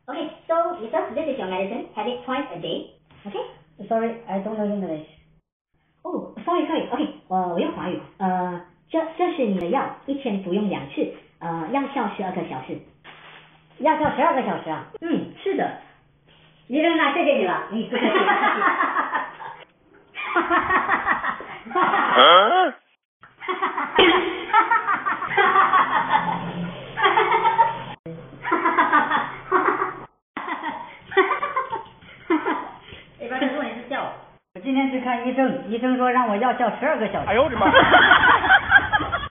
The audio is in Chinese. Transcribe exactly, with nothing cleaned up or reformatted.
Okay, so Mister, this is your medicine. Have it twice a day. Okay? Sorry, I don't know English. Oh, sorry, sorry. Okay, 我我用华语。呃，这这是你的药，一天服用两次，呃，药效十二个小时。 药效十二个小时啊？ 嗯，是的。 医生那谢谢你了。 嗯，不客气，不客气。 哈哈哈哈哈哈！嗯。哈哈哈哈哈哈！一般如果你是笑，我今天去看医生，医生说让我药效十二个小时。哎呦我的妈！